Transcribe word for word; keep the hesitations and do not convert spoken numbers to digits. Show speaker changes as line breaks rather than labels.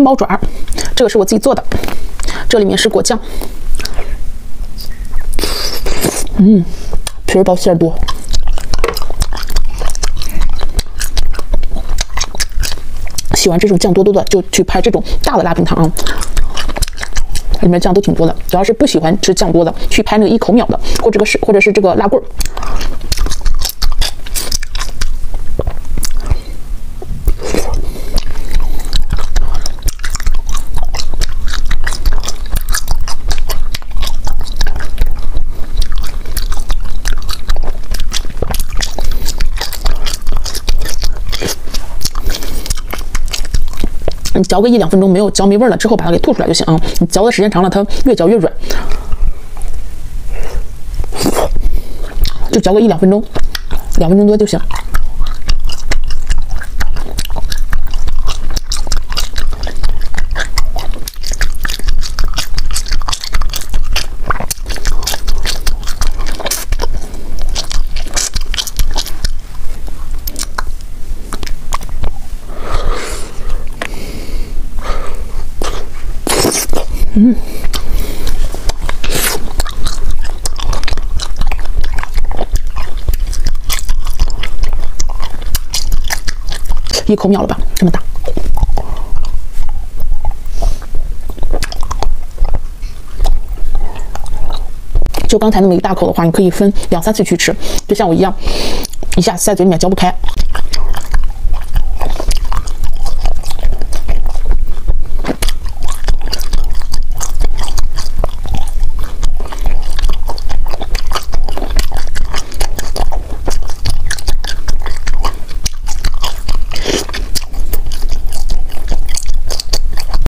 猫爪，这个是我自己做的，这里面是果酱，嗯，皮儿薄馅儿多。喜欢这种酱多多的，就去拍这种大的辣饼汤啊，里面酱都挺多的。主要是不喜欢吃酱多的，去拍那个一口秒的，或者是或者是这个辣棍儿。你嚼个一两分钟没有嚼没味了之后，把它给吐出来就行啊。你嚼的时间长了，它越嚼越软，就嚼个一两分钟，两分钟多就行。嗯，一口秒了吧，这么大。就刚才那么一大口的话，你可以分两三次去吃，就像我一样，一下塞嘴里面嚼不开。